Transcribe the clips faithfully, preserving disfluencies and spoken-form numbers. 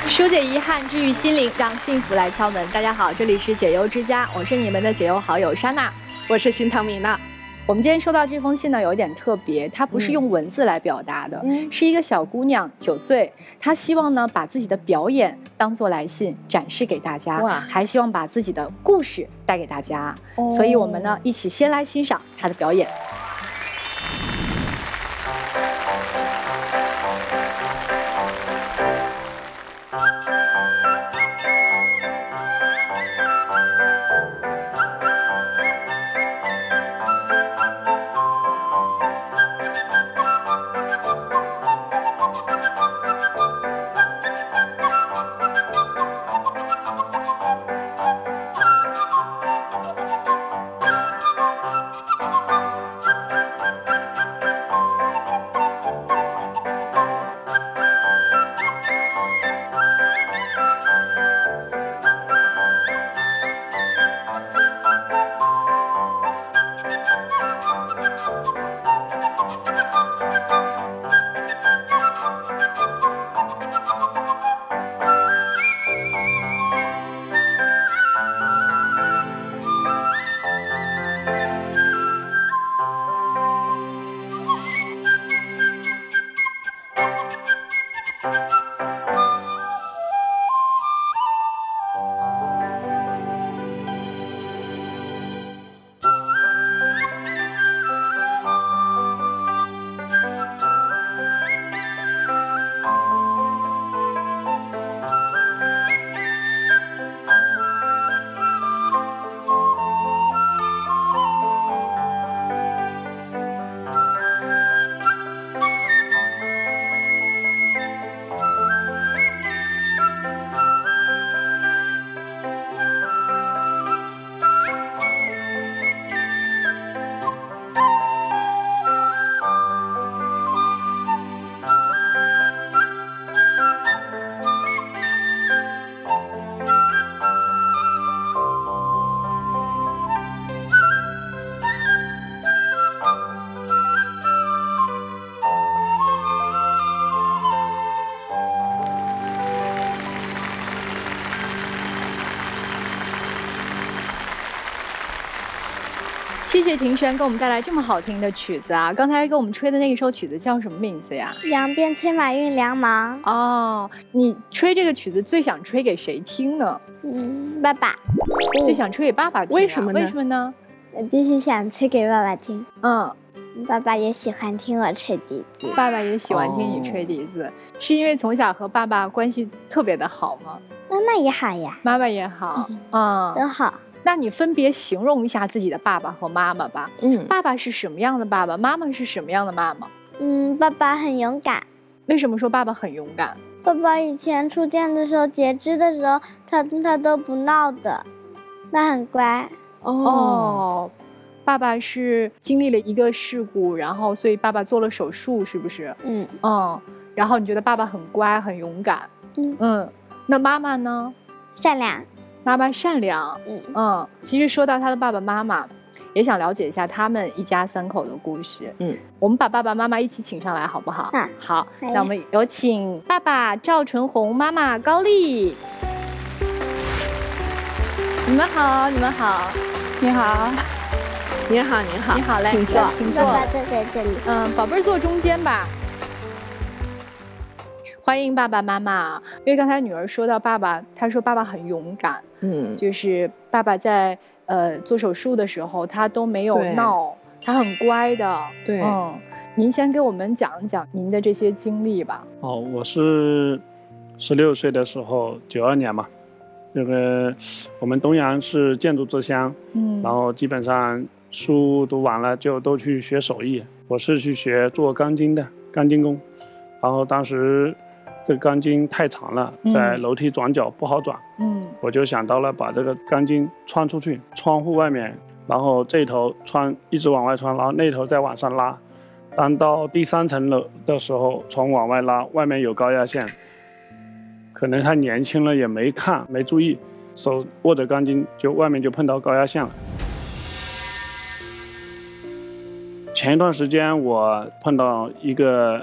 疏解遗憾，治愈心灵，让幸福来敲门。大家好，这里是解忧之家，我是你们的解忧好友莎娜， 我是新唐米娜。 我们今天收到这封信呢，有一点特别，它不是用文字来表达的， 嗯、 是一个小姑娘，九岁，她希望呢把自己的表演当作来信展示给大家，还希望把自己的故事带给大家。哦、所以我们呢一起先来欣赏她的表演。谢谢庭轩给我们带来这么好听的曲子啊！刚才给我们吹的那一首曲子叫什么名字呀？ 扬鞭牵马运粮忙。 哦，你吹这个曲子最想吹给谁听呢？ 嗯，爸爸。 最想吹给爸爸听、啊？ 为什么呢？ 为什么呢？ 我就是想吹给爸爸听。 嗯， 爸爸也喜欢听我吹笛子。 爸爸也喜欢听你吹笛子，哦、是因为从小和爸爸关系特别的好吗？ 妈妈也好呀。 妈妈也好，嗯， 都好。 那你分别形容一下自己的爸爸和妈妈吧。 嗯， 爸爸是什么样的爸爸？妈妈是什么样的妈妈？ 嗯，爸爸很勇敢。 为什么说爸爸很勇敢？ 爸爸以前触电的时候、截肢的时候，他他都不闹的，他很乖。 哦，爸爸是经历了一个事故，然后所以爸爸做了手术，是不是？ 嗯嗯，然后你觉得爸爸很乖、很勇敢。 嗯嗯，那妈妈呢？ 善良。 妈妈善良， 嗯嗯，其实说到他的爸爸妈妈，也想了解一下他们一家三口的故事。 嗯， 我们把爸爸妈妈一起请上来，好不好？ 嗯， 好，那我们有请爸爸赵纯红，妈妈高丽。你们好，你们好，你好， 你好，你好， 你好嘞， 请坐， 请坐。 爸爸坐在这里。 嗯，宝贝儿坐中间吧。欢迎爸爸妈妈，因为刚才女儿说到爸爸，她说爸爸很勇敢， 嗯， 就是爸爸在呃做手术的时候，他都没有闹，他很乖的。 对， 嗯，您先给我们讲一讲您的这些经历吧。 哦，我是十六岁的时候，九二年嘛，这个我们东阳是建筑之乡， 嗯， 然后基本上书读完了就都去学手艺，我是去学做钢筋的钢筋工，然后当时这个钢筋太长了，在楼梯转角不好转， 嗯， 我就想到了把这个钢筋穿出去，窗户外面，然后这头穿一直往外穿，然后那头再往上拉。当到第三层楼的时候，窗往外拉，外面有高压线，可能太年轻了也没看没注意，手握着钢筋就外面就碰到高压线了。前一段时间我碰到一个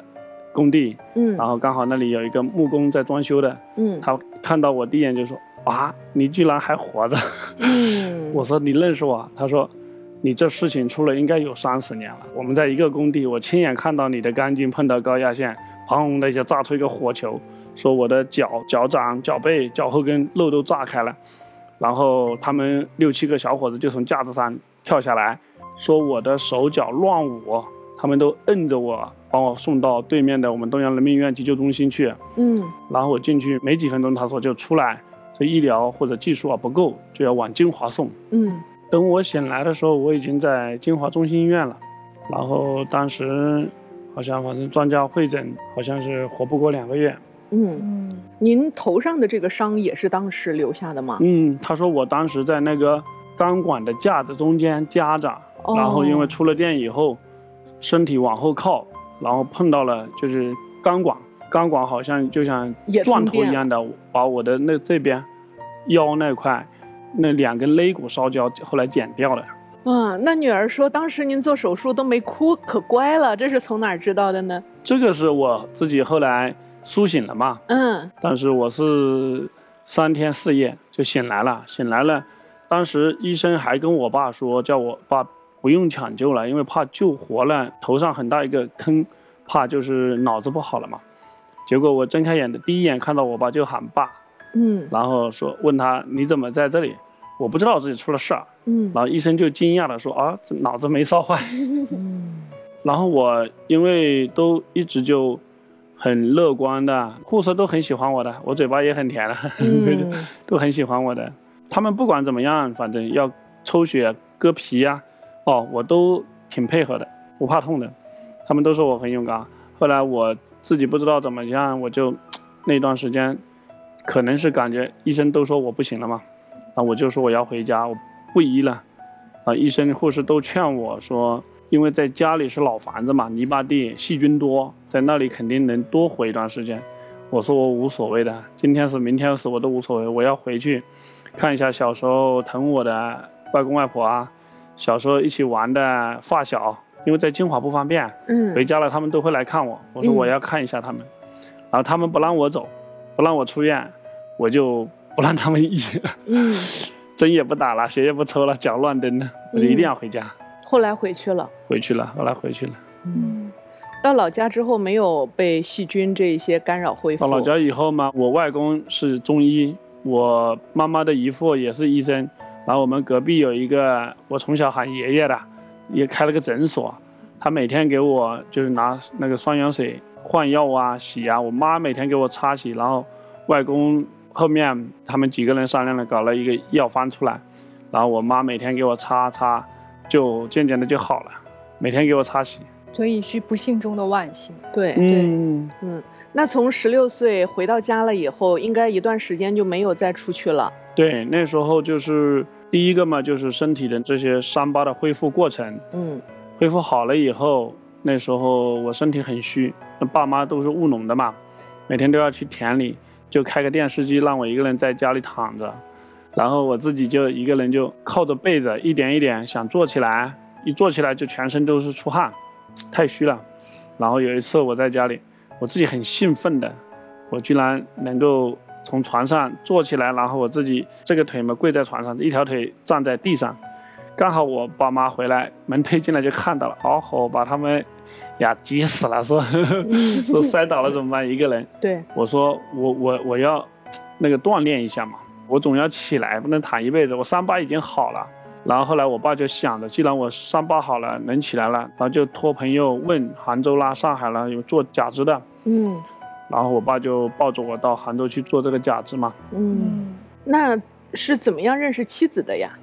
工地， 嗯， 然后刚好那里有一个木工在装修的， 嗯， 他看到我第一眼就说啊，你居然还活着， 嗯， 我说你认识我？他说你这事情出了应该有三十年了，我们在一个工地，我亲眼看到你的钢筋碰到高压线，砰的一下炸出一个火球，说我的脚脚掌、脚背、脚后跟肉都炸开了，然后他们六七个小伙子就从架子上跳下来，说我的手脚乱舞，他们都摁着我，把我送到对面的我们东阳人民医院急救中心去。嗯，然后我进去没几分钟，他说就出来，这医疗或者技术啊不够，就要往金华送。嗯，等我醒来的时候，我已经在金华中心医院了，然后当时好像反正专家会诊，好像是活不过两个月。 嗯，您头上的这个伤也是当时留下的吗？ 嗯，他说我当时在那个钢管的架子中间夹着，哦、然后因为出了电以后，身体往后靠，然后碰到了就是钢管，钢管好像就像钻头一样的，把我的那这边腰那块那两根肋骨烧焦，后来剪掉了。 啊，那女儿说当时您做手术都没哭，可乖了，这是从哪儿知道的呢？ 这个是我自己后来苏醒了嘛，嗯，但是我是三天四夜就醒来了，醒来了，当时医生还跟我爸说，叫我爸不用抢救了，因为怕救活了头上很大一个坑，怕就是脑子不好了嘛。结果我睁开眼的第一眼看到我爸就喊爸，嗯，然后说问他你怎么在这里，我不知道自己出了事儿，嗯，然后医生就惊讶的说啊，这脑子没烧坏，嗯，然后我因为都一直就很乐观的，护士都很喜欢我的，我嘴巴也很甜的，嗯、都很喜欢我的。他们不管怎么样，反正要抽血割皮呀、啊，哦，我都挺配合的，不怕痛的。他们都说我很勇敢。后来我自己不知道怎么样，我就那段时间，可能是感觉医生都说我不行了嘛，啊，我就说我要回家，我不医了。啊，医生护士都劝我说，因为在家里是老房子嘛，泥巴地，细菌多，在那里肯定能多活一段时间。我说我无所谓的，今天死明天死我都无所谓，我要回去看一下小时候疼我的外公外婆啊，小时候一起玩的发小，因为在金华不方便，嗯，回家了他们都会来看我。我说我要看一下他们，嗯、然后他们不让我走，不让我出院，我就不让他们医，嗯，针也不打了，血也不抽了，脚乱蹬了，我就一定要回家。嗯、 后来回去了， 回去了，后来回去了。 嗯，到老家之后没有被细菌这些干扰恢复。 到老家以后嘛，我外公是中医，我妈妈的姨父也是医生，然后我们隔壁有一个我从小喊爷爷的，也开了个诊所，他每天给我就是拿那个双氧水换药啊、洗啊，我妈每天给我擦洗，然后外公后面他们几个人商量了，搞了一个药方出来，然后我妈每天给我擦擦，就渐渐的就好了，每天给我擦洗。 所以是不幸中的万幸。 对对，嗯嗯。那从十六岁回到家了以后，应该一段时间就没有再出去了。 对，那时候就是第一个嘛，就是身体的这些伤疤的恢复过程。嗯，恢复好了以后，那时候我身体很虚，爸妈都是务农的嘛，每天都要去田里，就开个电视机让我一个人在家里躺着，然后我自己就一个人就靠着被子，一点一点想坐起来，一坐起来就全身都是出汗，太虚了。然后有一次我在家里，我自己很兴奋的，我居然能够从床上坐起来，然后我自己这个腿嘛跪在床上，一条腿站在地上，刚好我爸妈回来，门推进来就看到了，哦吼，把他们呀急死了，说说摔倒了怎么办？一个人， 对， 我说我我我要那个锻炼一下嘛，我总要起来，不能躺一辈子，我伤疤已经好了。然后后来我爸就想着，既然我伤疤好了，能起来了，然后就托朋友问杭州啦、上海啦有做假肢的，嗯，然后我爸就抱着我到杭州去做这个假肢嘛。 嗯，那是怎么样认识妻子的呀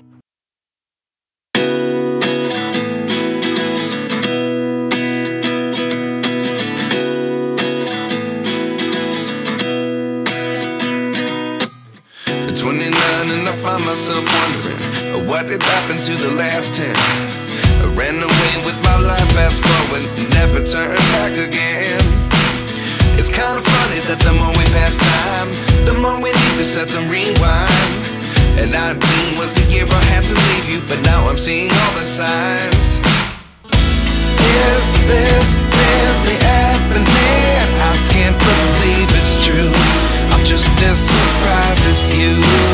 twenty-nine and I find myself wondering what did happen to the last ten. I ran away with my life, fast forward, never turn back again. It's kind of funny that the more we pass time, the more we need to set the rewind. And nineteen was the year I had to leave you, but now I'm seeing all the signs. Is this really happening? you.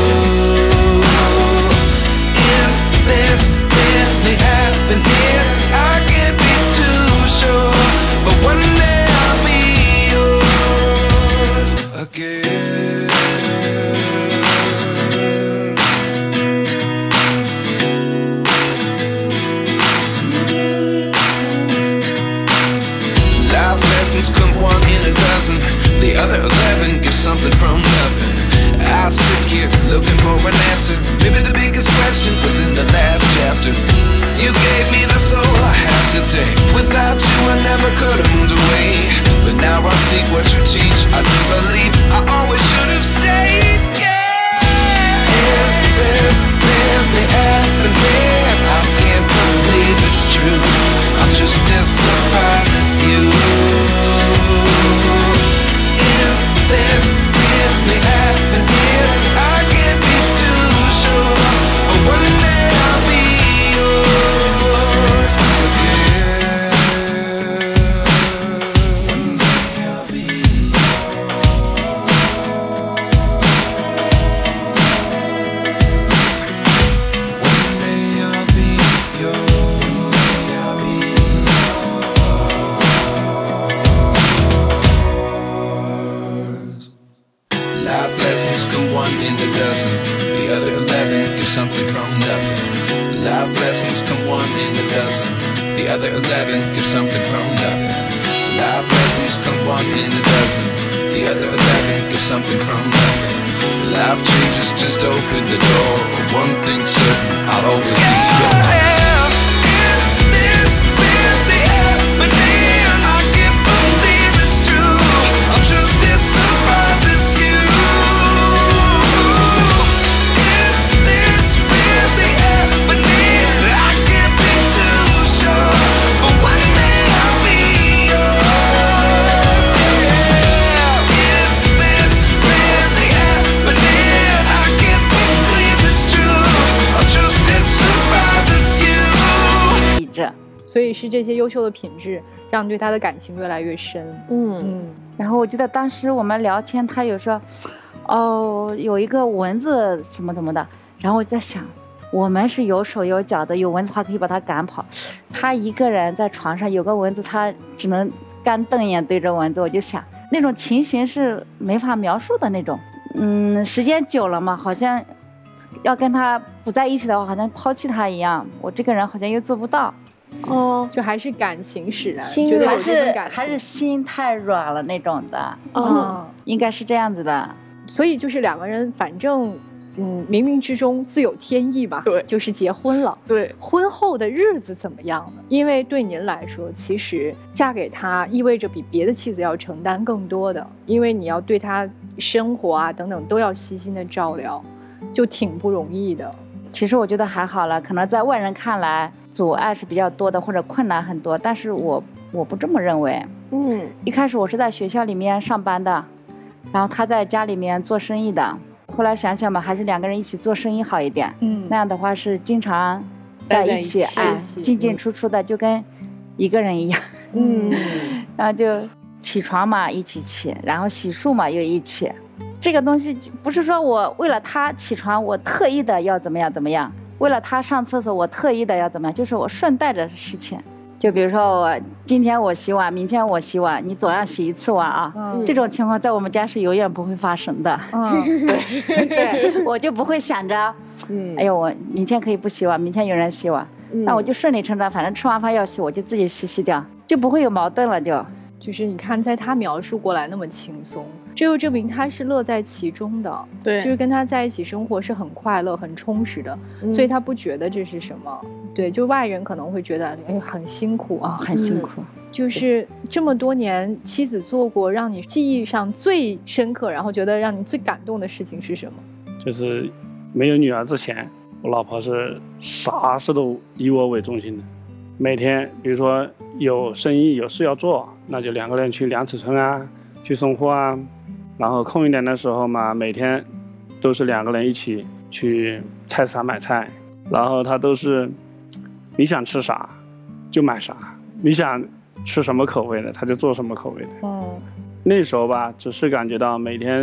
Is this really happening? I can't be too sure, but one day I'll be yours again. Life lessons come one in a dozen. The other eleven get something from nothing. I sit here looking for an answer. Maybe the biggest question was in the last chapter. You gave me the soul I have today. Without you I never could have moved away. But now I see what you teach. I do believe I always should have stayed. Yeah. Is this really happening? I can't believe it's true. I'm just as surprised as you. Is this really happening? I can't be too sure, but one day I'll be yours again. One day I'll be yours. One day I'll be yours. I'll be yours. Life lessons come one in a dozen. The other eleven get something from nothing. Life lessons come one in a dozen. The other eleven get something from nothing. Life lessons come one in a dozen. The other eleven get something from nothing. Life changes just open the door. One thing's certain, I'll always be yours. Is this really happening? I can't believe it's true. I'm just as surprised as you. Is this really happening? I can't be too sure, but one day I'll be yours. Yeah. Is this really happening? I can't believe it's true. I'm just as surprised as you. 一致，所以是这些优秀的品质让你对他的感情越来越深。 嗯嗯， 然后我记得当时我们聊天，他有说，哦，有一个蚊子什么什么的，然后我在想，我们是有手有脚的，有蚊子的话可以把它赶跑，他一个人在床上有个蚊子，他只能干瞪眼对着蚊子，我就想那种情形是没法描述的那种。嗯，时间久了嘛，好像要跟他不在一起的话，好像抛弃他一样，我这个人好像又做不到。 哦，就还是感情使然， 心觉得有还是这份感情还是心太软了那种的， 嗯， 应该是这样子的。 所以就是两个人，反正嗯，冥冥之中自有天意吧。 对， 就是结婚了。 对， 婚后的日子怎么样呢？因为对您来说，其实嫁给他意味着比别的妻子要承担更多的，因为你要对他生活啊等等都要细心的照料，就挺不容易的。 其实我觉得还好了，可能在外人看来阻碍是比较多的，或者困难很多，但是我我不这么认为。 嗯， 一开始我是在学校里面上班的，然后他在家里面做生意的，后来想想嘛，还是两个人一起做生意好一点。 嗯， 那样的话是经常在一起，哎，进进出出的，就跟一个人一样。 嗯， 然后就起床嘛一起起，然后洗漱嘛又一起。这个东西不是说我为了他起床，我特意的要怎么样怎么样，为了他上厕所，我特意的要怎么样，就是我顺带着事情。就比如说我今天我洗碗，明天我洗碗，你总要洗一次碗啊。嗯，这种情况在我们家是永远不会发生的。 嗯， 对，对，我就不会想着，嗯，哎呦，我明天可以不洗碗，明天有人洗碗，嗯，那我就顺理成章，反正吃完饭要洗，我就自己洗洗掉，就不会有矛盾了就。 就是你看，在他描述过来那么轻松，这又证明他是乐在其中的。 对， 就是跟他在一起生活是很快乐、很充实的，嗯、所以他不觉得这是什么。对，就外人可能会觉得，哎，很辛苦啊， 很辛苦。 嗯、就是这么多年，妻子做过让你记忆上最深刻，然后觉得让你最感动的事情是什么？ 就是没有女儿之前，我老婆是啥事都以我为中心的。每天，比如说有生意有事要做，那就两个人去量尺寸啊，去送货啊。然后空一点的时候嘛，每天都是两个人一起去菜市场买菜。然后他都是，你想吃啥就买啥，你想吃什么口味的他就做什么口味的。嗯，那时候吧，只是感觉到每天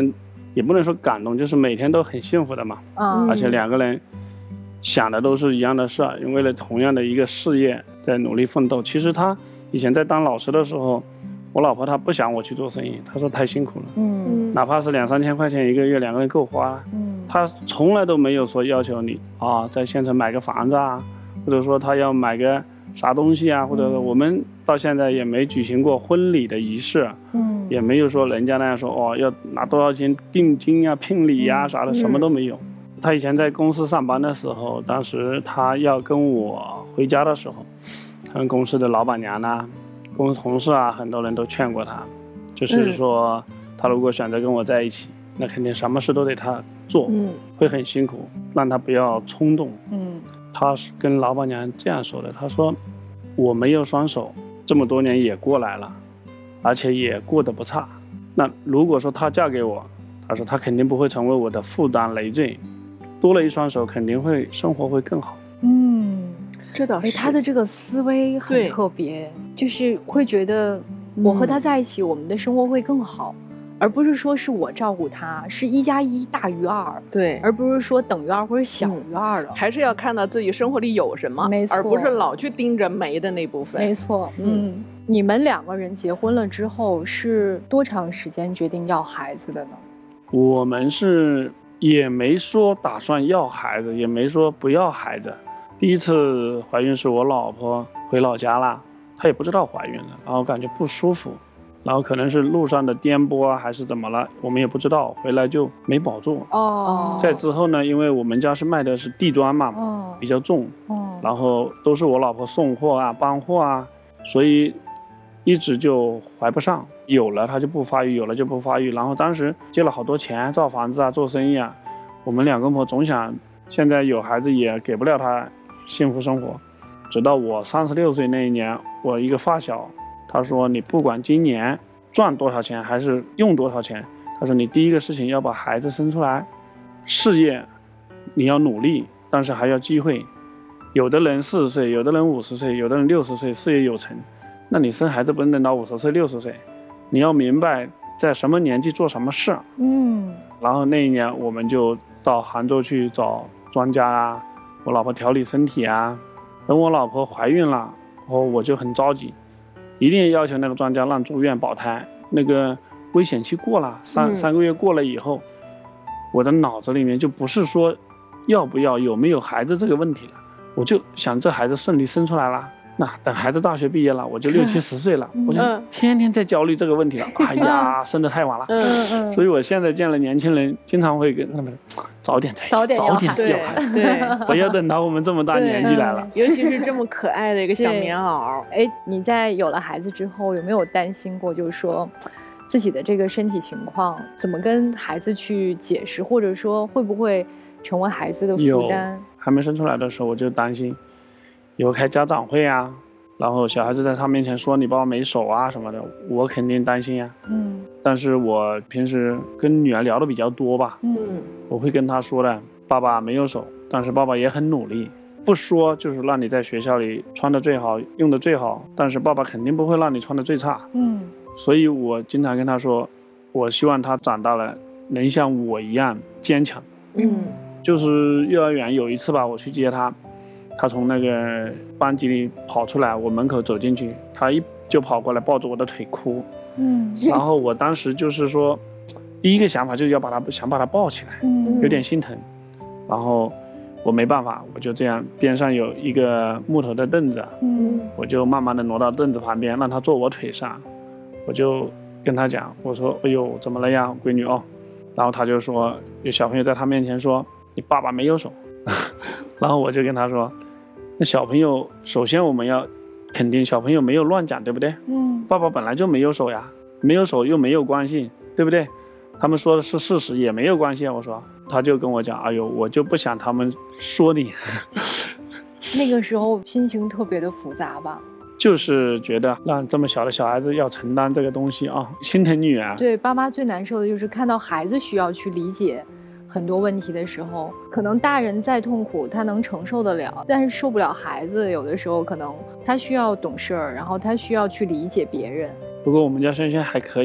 也不能说感动，就是每天都很幸福的嘛。 嗯， 而且两个人想的都是一样的事儿，为了同样的一个事业在努力奋斗。其实他以前在当老师的时候，我老婆她不想我去做生意，她说太辛苦了， 嗯， 哪怕是两三千块钱一个月，两个人够花。 嗯， 她从来都没有说要求你啊，在县城买个房子啊，或者说她要买个啥东西啊，或者我们到现在也没举行过婚礼的仪式， 嗯， 也没有说人家那样说哦要拿多少钱定金啊、聘礼呀、啊、啥的，什么都没有。他以前在公司上班的时候，当时他要跟我回家的时候，他们公司的老板娘呐、公司同事啊，很多人都劝过他，就是说他如果选择跟我在一起，那肯定什么事都得他做，嗯，会很辛苦，让他不要冲动。嗯，他是跟老板娘这样说的，他说我没有双手，这么多年也过来了，而且也过得不差。那如果说她嫁给我，他说她肯定不会成为我的负担累赘。多了一双手，肯定会生活会更好。 嗯， 这倒是。 他的这个思维很特别，就是会觉得我和他在一起，嗯、我们的生活会更好，而不是说是我照顾他，是一加一大于二。 对， 而不是说等于二或者小于二的、嗯。 还是要看到自己生活里有什么， 没错， 而不是老去盯着没的那部分。 没错，嗯。嗯，你们两个人结婚了之后是多长时间决定要孩子的呢？ 我们是。也没说打算要孩子，也没说不要孩子。第一次怀孕是我老婆回老家了，她也不知道怀孕了，然后感觉不舒服，然后可能是路上的颠簸啊，还是怎么了，我们也不知道，回来就没保住。哦。再之后呢，因为我们家是卖的是地砖嘛，哦，比较重，哦，然后都是我老婆送货啊、搬货啊，所以一直就怀不上。有了它就不发育，有了就不发育。然后当时借了好多钱造房子啊，做生意啊。我们两公婆总想，现在有孩子也给不了他幸福生活。直到我三十六岁那一年，我一个发小，他说你不管今年赚多少钱还是用多少钱，他说你第一个事情要把孩子生出来，事业你要努力，但是还要机会。有的人四十岁，有的人五十岁，有的人六十岁，事业有成，那你生孩子不能等到五十岁、六十岁。你要明白在什么年纪做什么事。嗯，然后那一年我们就到杭州去找专家啊，我老婆调理身体啊。等我老婆怀孕了，然后我就很着急，一定要求那个专家让住院保胎。那个危险期过了，三、嗯、三个月过了以后，我的脑子里面就不是说要不要有没有孩子这个问题了，我就想这孩子顺利生出来了。那等孩子大学毕业了，我就六七十岁了，嗯、我就天天在焦虑这个问题了。嗯、哎呀，生得太晚了。嗯嗯。所以我现在见了年轻人，经常会跟他们早点在一起，早点早点要孩子，对，不要等到我们这么大年纪来了。 尤其是这么可爱的一个小棉袄。 哎，你在有了孩子之后，有没有担心过，就是说自己的这个身体情况怎么跟孩子去解释，或者说会不会成为孩子的负担？ 还没生出来的时候，我就担心。有开家长会啊，然后小孩子在他面前说你爸爸没手啊什么的，我肯定担心啊。嗯，但是我平时跟女儿聊的比较多吧，嗯，我会跟她说的，爸爸没有手，但是爸爸也很努力。不说就是让你在学校里穿的最好，用的最好，但是爸爸肯定不会让你穿的最差。嗯，所以我经常跟她说，我希望她长大了能像我一样坚强。嗯，就是幼儿园有一次吧，我去接她。他从那个班级里跑出来，我门口走进去，他一就跑过来抱着我的腿哭，嗯，然后我当时就是说，第一个想法就是要把他想把他抱起来，嗯，有点心疼，然后我没办法，我就这样，边上有一个木头的凳子，嗯，我就慢慢的挪到凳子旁边，让他坐我腿上，我就跟他讲，我说，哎呦，怎么了呀，闺女哦，然后他就说，有小朋友在他面前说，你爸爸没有手，然后我就跟他说。那小朋友，首先我们要肯定小朋友没有乱讲，对不对？嗯，爸爸本来就没有手呀，没有手又没有关系，对不对？他们说的是事实，也没有关系啊。我说，他就跟我讲，哎呦，我就不想他们说你。 那个时候心情特别的复杂吧？ 就是觉得让这么小的小孩子要承担这个东西啊，心疼女儿。 对，爸妈最难受的就是看到孩子需要去理解。很多问题的时候，可能大人再痛苦他能承受得了，但是受不了孩子，有的时候可能他需要懂事儿，然后他需要去理解别人。 不过我们家轩轩还可以，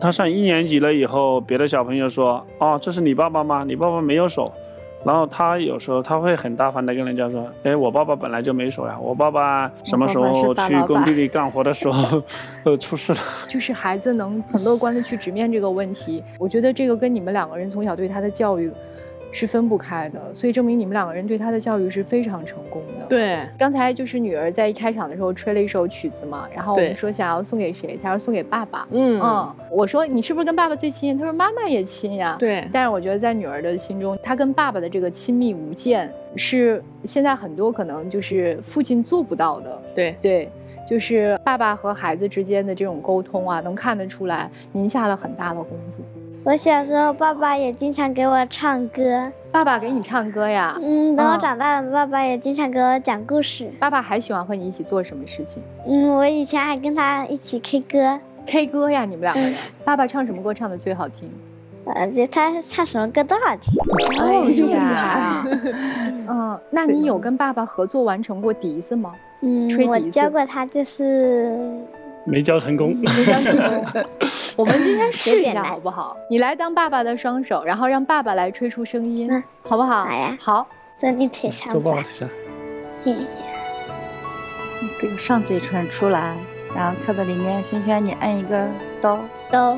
他上一年级了以后，别的小朋友说：“哦，这是你爸爸吗？你爸爸没有手。”然后他有时候他会很大方的跟人家说：“哎，我爸爸本来就没手呀，我爸爸什么时候去工地里干活的时候，呃，出事了。” 就是孩子能很乐观的去直面这个问题，我觉得这个跟你们两个人从小对他的教育是分不开的，所以证明你们两个人对他的教育是非常成功的。 对， 刚才就是女儿在一开场的时候吹了一首曲子嘛，然后我们说想要送给谁，她说送给爸爸。嗯嗯，我说你是不是跟爸爸最亲？她说妈妈也亲呀。 对， 但是我觉得在女儿的心中，她跟爸爸的这个亲密无间，是现在很多可能就是父亲做不到的。 对对。就是爸爸和孩子之间的这种沟通啊，能看得出来您下了很大的功夫。 我小时候，爸爸也经常给我唱歌。 爸爸给你唱歌呀？ 嗯，等我长大了，嗯、爸爸也经常给我讲故事。 爸爸还喜欢和你一起做什么事情？ 嗯，我以前还跟他一起 K 歌。 K 歌呀，你们两个人。嗯、爸爸唱什么歌唱的最好听？ 呃，他唱什么歌都好听。 哦，这么厉害啊！嗯，那你有跟爸爸合作完成过笛子吗？ 嗯， 吹笛子。 我教过他，就是没教成功。 没教成功。我们今天试一下好不好？你来当爸爸的双手，然后让爸爸来吹出声音，嗯、好不好？ 好呀。 好， 坐你腿上。 坐爸爸腿上。 嗯。 这个上嘴唇出来，然后刻在里面。萱萱，你按一个哆哆。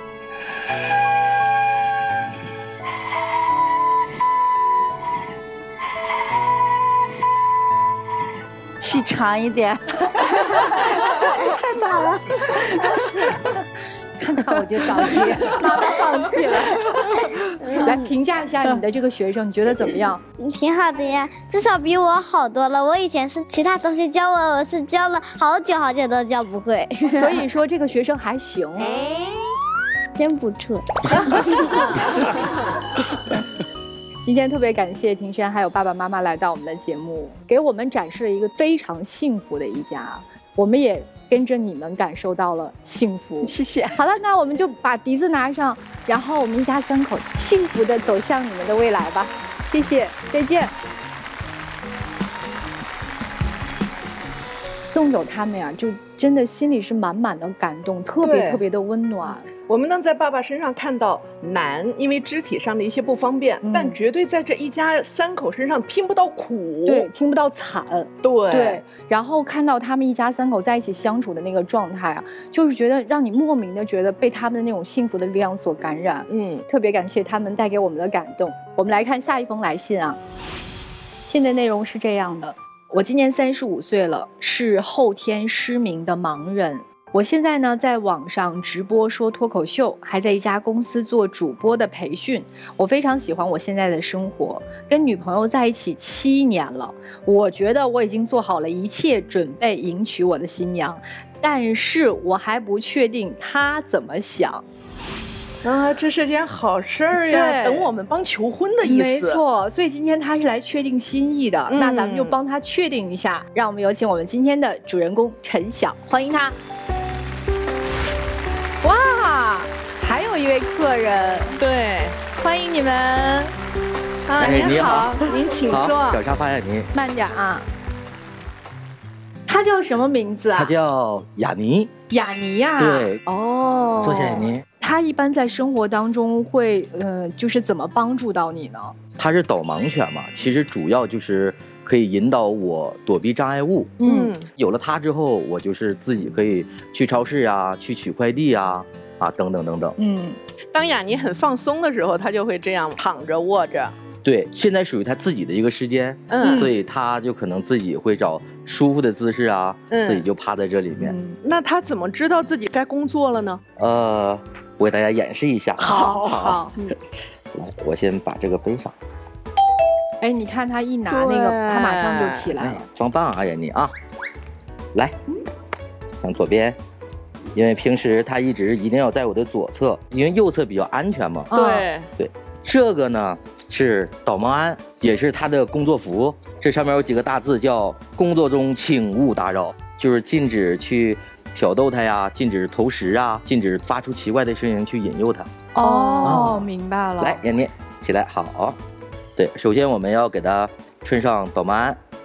气长一点。 太大了。 看看我就着急，妈妈放弃了。来评价一下你的这个学生，你觉得怎么样？ 挺好的呀，至少比我好多了。我以前是其他同学教我，我是教了好久好久都教不会。 所以说这个学生还行。 哎，真不错。 今天特别感谢庭轩还有爸爸妈妈来到我们的节目，给我们展示了一个非常幸福的一家，我们也跟着你们感受到了幸福。 谢谢。 好了，那我们就把笛子拿上，然后我们一家三口幸福的走向你们的未来吧。谢谢，再见。送走他们呀，就真的心里是满满的感动，特别特别的温暖。 我们能在爸爸身上看到难，因为肢体上的一些不方便，嗯、但绝对在这一家三口身上听不到苦， 对，听不到惨， 对对。然后看到他们一家三口在一起相处的那个状态啊，就是觉得让你莫名的觉得被他们的那种幸福的力量所感染。嗯，特别感谢他们带给我们的感动。我们来看下一封来信啊，信的内容是这样的。我今年三十五岁了，是后天失明的盲人。我现在呢，在网上直播说脱口秀，还在一家公司做主播的培训。我非常喜欢我现在的生活，跟女朋友在一起七年了。我觉得我已经做好了一切准备迎娶我的新娘，但是我还不确定她怎么想。 啊，这是件好事儿呀！等我们帮求婚的意思。 没错，所以今天他是来确定心意的，嗯、那咱们就帮他确定一下。让我们有请我们今天的主人公陈晓，欢迎他。哇，还有一位客人， 对， 欢迎你们。 啊，您好，您请坐。 小沙发呀，您慢点啊。他叫什么名字啊？ 他叫雅尼。 雅尼呀、啊。 对。 哦。 坐下，雅尼。 他一般在生活当中会，呃，就是怎么帮助到你呢？ 他是导盲犬嘛，其实主要就是可以引导我躲避障碍物。嗯，有了他之后，我就是自己可以去超市啊，去取快递啊，啊等等等等。 嗯，当雅尼很放松的时候，他就会这样躺着卧着。 对，现在属于他自己的一个时间，嗯，所以他就可能自己会找舒服的姿势啊，嗯、自己就趴在这里面。 嗯、那他怎么知道自己该工作了呢？ 呃。我给大家演示一下。 好好， 嗯，来，我先把这个背上。 哎，你看他一拿那个，他马上就起来了。 装棒啊，眼妮啊！来，向左边，因为平时他一直一定要在我的左侧，因为右侧比较安全嘛。 对对，这个呢是导盲鞍，也是他的工作服，这上面有几个大字叫“工作中请勿打扰”，就是禁止去挑逗他呀，禁止投食啊，禁止发出奇怪的声音去引诱他。 哦，嗯、明白了。 来，眼妮起来，好。对，首先我们要给他穿上导盲鞍，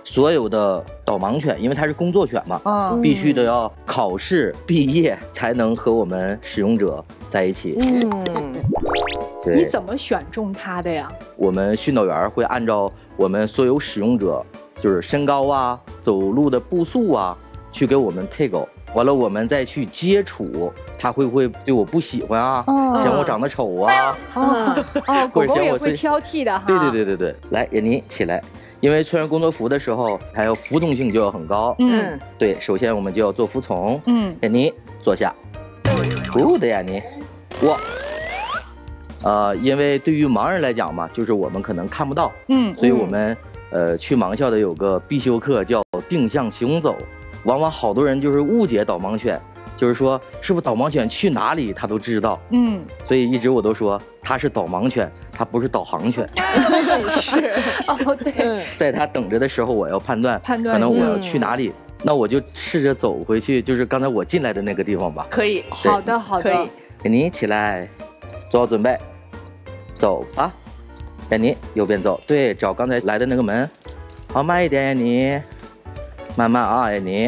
所有的导盲犬，因为它是工作犬嘛， 嗯， 必须得要考试毕业才能和我们使用者在一起。 嗯， 对。 你怎么选中它的呀？ 我们训导员会按照我们所有使用者，就是身高啊、走路的步速啊，去给我们配狗。完了，我们再去接触，它会不会对我不喜欢啊？ 哦嫌我长得丑啊？ 哦哦，狗或者狗也嫌我是会挑剔的哈。 对对对对对，来，闫妮起来，因为穿工作服的时候，它要服从性就要很高。 嗯， 对，首先我们就要做服从。 嗯， 闫妮坐下。Good， 闫妮，我。呃，因为对于盲人来讲嘛，就是我们可能看不到， 嗯， 所以我们呃去盲校的有个必修课叫定向行走。往往好多人就是误解导盲犬，就是说是不是导盲犬去哪里它都知道， 嗯， 所以一直我都说它是导盲犬，它不是导航犬。 是哦，对， 在它等着的时候，我要判断， 判断可能我要去哪里，那我就试着走回去，就是刚才我进来的那个地方吧。 可以， 好的好的， 可以。 闫妮起来，做好准备，走啊！闫妮右边走，对，找刚才来的那个门，好，慢一点，闫妮。慢慢啊，闫妮。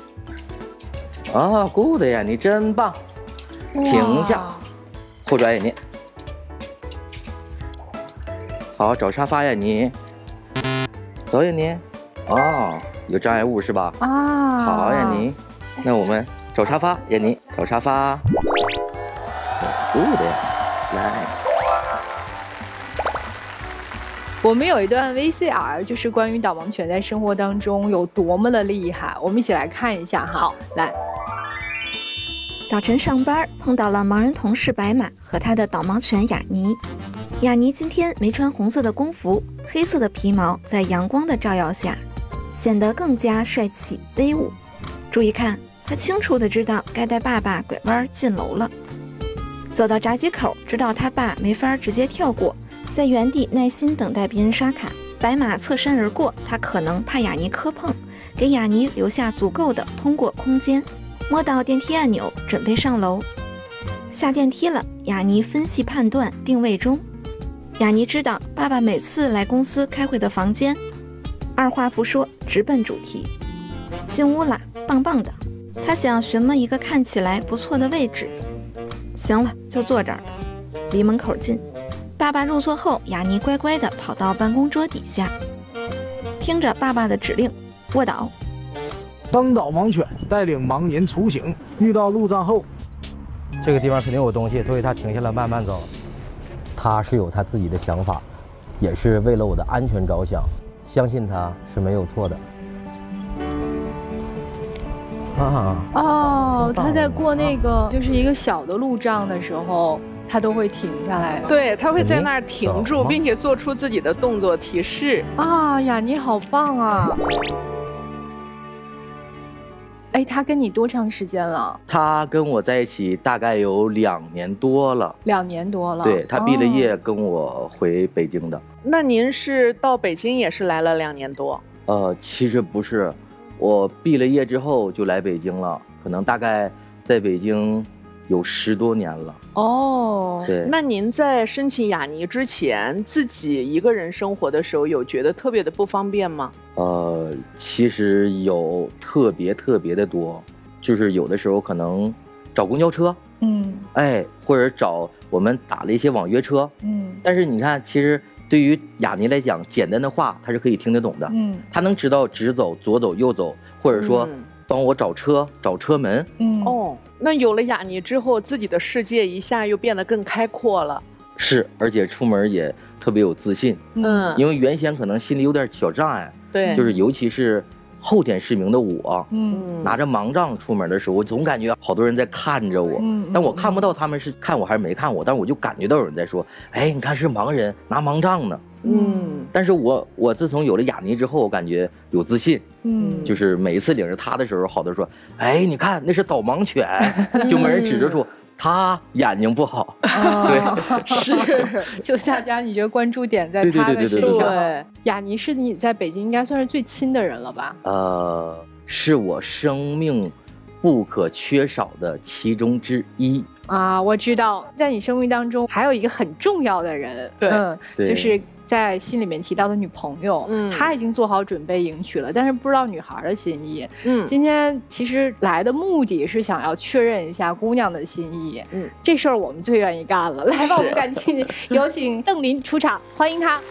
啊 ，good 呀，你真棒！停下，后转，闫妮。好，找沙发，闫妮。走，闫妮。哦，有障碍物是吧？ 啊。 好，闫妮。那我们找沙发，闫妮，找沙发。good 呀，来。 我们有一段 V C R， 就是关于导盲犬在生活当中有多么的厉害，我们一起来看一下哈。好，来。 早晨上班碰到了盲人同事白马和他的导盲犬雅尼。雅尼今天没穿红色的工服，黑色的皮毛在阳光的照耀下，显得更加帅气威武。注意看，他清楚地知道该带爸爸拐弯进楼了。走到闸机口，知道他爸没法直接跳过。在原地耐心等待别人刷卡，白马侧身而过，他可能怕雅尼磕碰，给雅尼留下足够的通过空间。摸到电梯按钮，准备上楼。下电梯了，雅尼分析判断，定位中。雅尼知道爸爸每次来公司开会的房间，二话不说，直奔主题。进屋啦，棒棒的。他想寻摸一个看起来不错的位置。行了，就坐这儿吧，离门口近。爸爸入座后，雅尼乖乖地跑到办公桌底下，听着爸爸的指令，卧倒。 当导盲犬带领盲人出行，遇到路障后， 这个地方肯定有东西，所以他停下来慢慢走。他是有他自己的想法，也是为了我的安全着想，相信他是没有错的。啊哦，他在过那个就是一个小的路障的时候，他都会停下来。 对，他会在那儿停住，并且做出自己的动作提示。 啊，雅尼好棒啊！哎，他跟你多长时间了？ 他跟我在一起大概有两年多了。 两年多了。 对，他毕了业跟我回北京的。哦、 那您是到北京也是来了两年多？ 呃，其实不是，我毕了业之后就来北京了，可能大概在北京有十多年了。 哦， 对。 那您在申请雅尼之前，自己一个人生活的时候，有觉得特别的不方便吗？ 呃，其实有特别特别的多，就是有的时候可能找公交车， 嗯， 哎，或者找我们打了一些网约车， 嗯， 但是你看，其实对于雅尼来讲，简单的话他是可以听得懂的， 嗯， 他能知道直走、左走、右走，或者说帮我找车、找车门， 嗯， 哦，那有了雅尼之后，自己的世界一下又变得更开阔了。 是，而且出门也特别有自信， 嗯， 因为原先可能心里有点小障碍， 对， 就是尤其是后天失明的我， 嗯， 拿着盲杖出门的时候，我总感觉好多人在看着我， 嗯， 但我看不到他们是看我还是没看我，但是我就感觉到有人在说，哎，你看是盲人拿盲杖呢， 嗯， 但是我我自从有了雅尼之后，我感觉有自信， 嗯， 就是每一次领着他的时候，好多人说，哎，你看那是导盲犬，就没人指着说。他眼睛不好， 哦、 对， 是，就大家你觉得关注点在他的身上。 对， 雅尼是你在北京应该算是最亲的人了吧？ 呃，是我生命不可缺少的其中之一啊。我知道，在你生命当中还有一个很重要的人， 对， 嗯，就是在信里面提到的女朋友，嗯，他已经做好准备迎娶了，但是不知道女孩的心意。嗯，今天其实来的目的是想要确认一下姑娘的心意。嗯，这事儿我们最愿意干了。来吧，我们赶紧有请邓琳出场，欢迎她。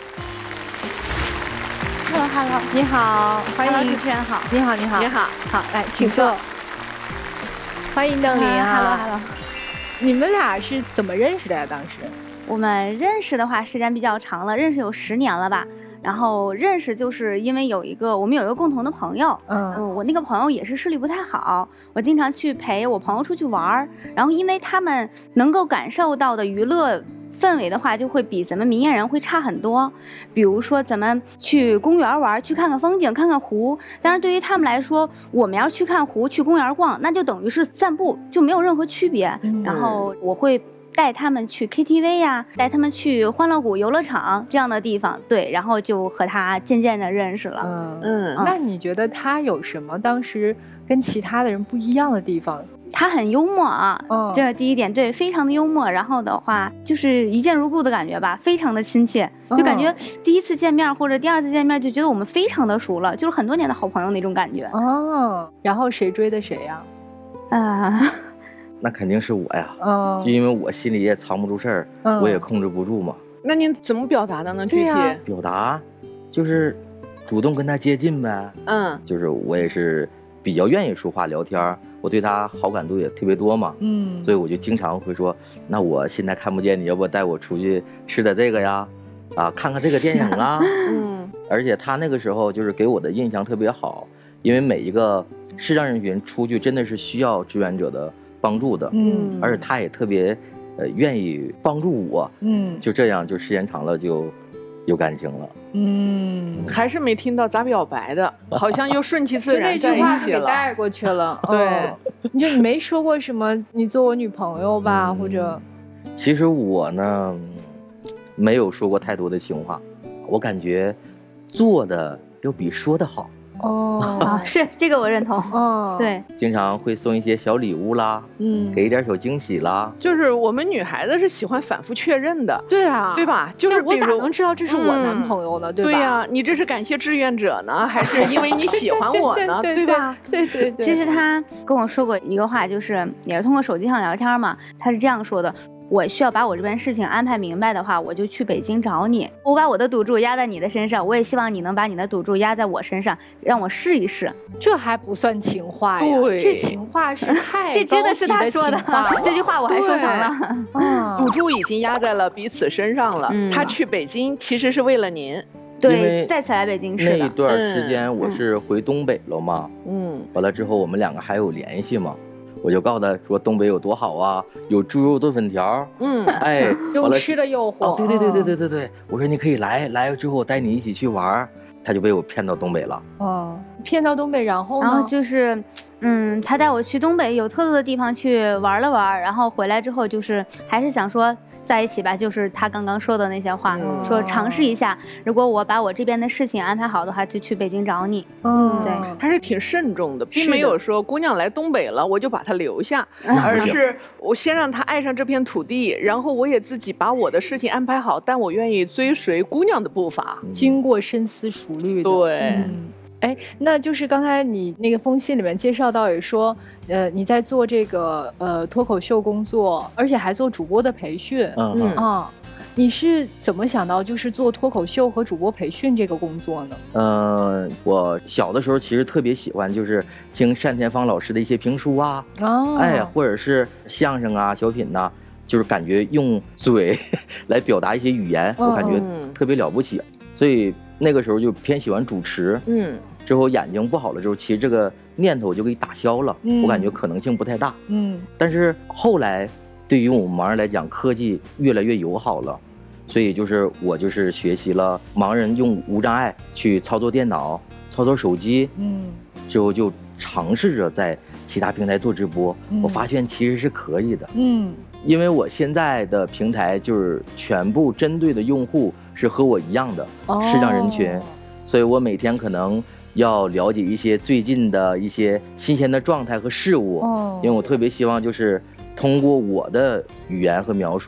Hello Hello， 你好，欢迎主持人好， 你好你好你好， 好来请坐。欢迎邓琳啊 ，Hello Hello。 你们俩是怎么认识的呀？当时？ 我们认识的话时间比较长了，认识有十年了吧。然后认识就是因为有一个我们有一个共同的朋友，嗯、呃，我那个朋友也是视力不太好，我经常去陪我朋友出去玩，然后因为他们能够感受到的娱乐氛围的话，就会比咱们明眼人会差很多。比如说咱们去公园玩，去看看风景，看看湖，但是对于他们来说，我们要去看湖，去公园逛，那就等于是散步，就没有任何区别。嗯、然后我会带他们去 K T V 呀，带他们去欢乐谷游乐场这样的地方，对，然后就和他渐渐的认识了。 嗯嗯，那你觉得他有什么当时跟其他的人不一样的地方？ 他很幽默啊，嗯，这是第一点，对，非常的幽默。然后的话，就是一见如故的感觉吧，非常的亲切，就感觉第一次见面或者第二次见面就觉得我们非常的熟了，就是很多年的好朋友那种感觉。 哦，然后谁追的谁呀？ 啊。 那肯定是我呀，嗯，就因为我心里也藏不住事儿，嗯，我也控制不住嘛。 那您怎么表达的呢？具体表达就是主动跟他接近呗，嗯，就是我也是比较愿意说话聊天，我对他好感度也特别多嘛，嗯，所以我就经常会说，那我现在看不见你，要不带我出去吃点这个呀，啊，看看这个电影啊，嗯，而且他那个时候就是给我的印象特别好，因为每一个视障人群出去真的是需要志愿者的帮助的，嗯，而且他也特别，呃，愿意帮助我，嗯，就这样，就时间长了就有感情了， 嗯，还是没听到咋表白的，好像又顺其自然在一起了， 那句话给带过去了，对，你就你没说过什么，你做我女朋友吧，或者， 其实我呢，没有说过太多的情话，我感觉做的要比说的好。 哦，啊，是这个我认同。哦，对， 经常会送一些小礼物啦，嗯，给一点小惊喜啦。 就是我们女孩子是喜欢反复确认的， 对啊， 对吧？就是我咋能知道这是我男朋友呢？对吧？ 对呀，你这是感谢志愿者呢，还是因为你喜欢我呢？对吧？ 对对对。 其实他跟我说过一个话，就是也是通过手机上聊天嘛，他是这样说的。我需要把我这边事情安排明白的话，我就去北京找你。我把我的赌注压在你的身上，我也希望你能把你的赌注压在我身上，让我试一试。 这还不算情话呀， 对， 这情话是太这真的是他说的，这句话我还收藏了。 嗯，赌注已经压在了彼此身上了。嗯，他去北京其实是为了您。 对，再次来北京是的。 那一段时间我是回东北了嘛，嗯，完了之后我们两个还有联系嘛。我就告诉他说东北有多好啊，有猪肉炖粉条，嗯，哎， 有吃的诱惑。 哦，对对对对对对对，我说你可以来，来了之后我带你一起去玩，他就被我骗到东北了。 哦，骗到东北，然后呢？ 然后就是，嗯，他带我去东北有特色的地方去玩了玩，然后回来之后就是还是想说在一起吧，就是他刚刚说的那些话，嗯、说尝试一下，如果我把我这边的事情安排好的话，就去北京找你。嗯，对， 还是挺慎重的，并没有说姑娘来东北了我就把她留下，而是我先让她爱上这片土地，然后我也自己把我的事情安排好，但我愿意追随姑娘的步伐， 嗯、经过深思熟虑的。 对。 嗯哎，那就是刚才你那个封信里面介绍到，也说，呃，你在做这个呃脱口秀工作，而且还做主播的培训。嗯嗯啊，你是怎么想到就是做脱口秀和主播培训这个工作呢？ 嗯、呃，我小的时候其实特别喜欢，就是听单田芳老师的一些评书啊，哦，哎，或者是相声啊、小品呐、啊，就是感觉用嘴来表达一些语言，我感觉特别了不起，所以那个时候就偏喜欢主持。嗯。之后眼睛不好了之后，其实这个念头就给打消了，嗯、我感觉可能性不太大。嗯，但是后来对于我们盲人来讲，科技越来越友好了，所以就是我就是学习了盲人用无障碍去操作电脑、操作手机，嗯，之后就尝试着在其他平台做直播，嗯、我发现其实是可以的。嗯，因为我现在的平台就是全部针对的用户是和我一样的视障人群，哦、所以我每天可能要了解一些最近的一些新鲜的状态和事物，哦、因为我特别希望就是通过我的语言和描述，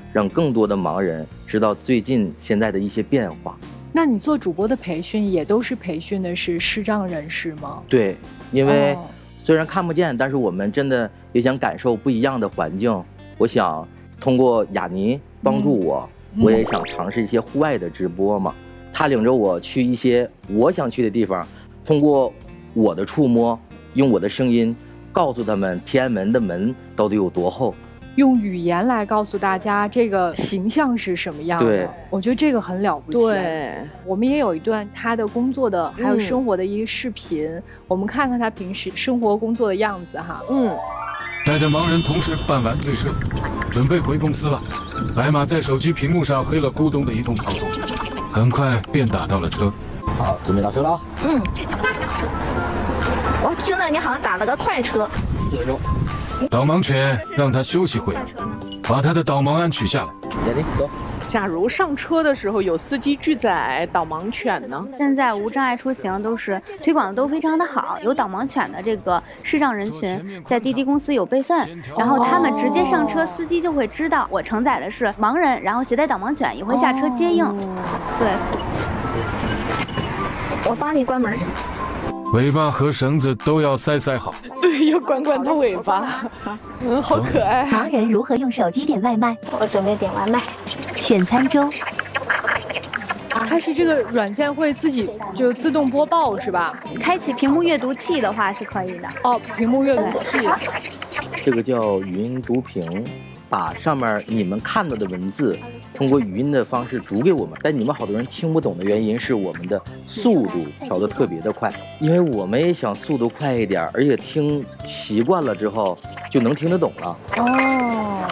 让更多的盲人知道最近现在的一些变化。 那你做主播的培训也都是培训的是视障人士吗？ 对，因为虽然看不见，但是我们真的也想感受不一样的环境。我想通过雅尼帮助我，嗯、我也想尝试一些户外的直播嘛。他领着我去一些我想去的地方，通过我的触摸，用我的声音告诉他们天安门的门到底有多厚， 用语言来告诉大家这个形象是什么样的。 对， 我觉得这个很了不起。 对， 我们也有一段他的工作的还有生活的一个视频，嗯、我们看看他平时生活工作的样子哈。 嗯， 带着盲人同事办完对摄，准备回公司了。白马在手机屏幕上黑了咕咚的一通操作，很快便打到了车。 好，准备打车了啊。 嗯。我听着你好像打了个快车。 四分钟。 导盲犬让他休息会儿，把他的导盲鞍取下来。 雅尼，走。 假如上车的时候有司机拒载导盲犬呢？ 现在无障碍出行都是推广的都非常的好，有导盲犬的这个视障人群在滴滴公司有备份，然后他们直接上车，司机就会知道我承载的是盲人，然后携带导盲犬也会下车接应。对， 我帮你关门去。 尾巴和绳子都要塞塞好。 对，要管管它尾巴。嗯，好可爱。 盲人如何用手机点外卖？ 我准备点外卖。 选餐周。 它是这个软件会自己就自动播报是吧？ 开启屏幕阅读器的话是可以的。 哦，屏幕阅读器。 这个叫语音读屏。把上面你们看到的文字通过语音的方式读给我们，但你们好多人听不懂的原因是我们的速度调得特别的快，因为我们也想速度快一点，而且听习惯了之后就能听得懂了。 哦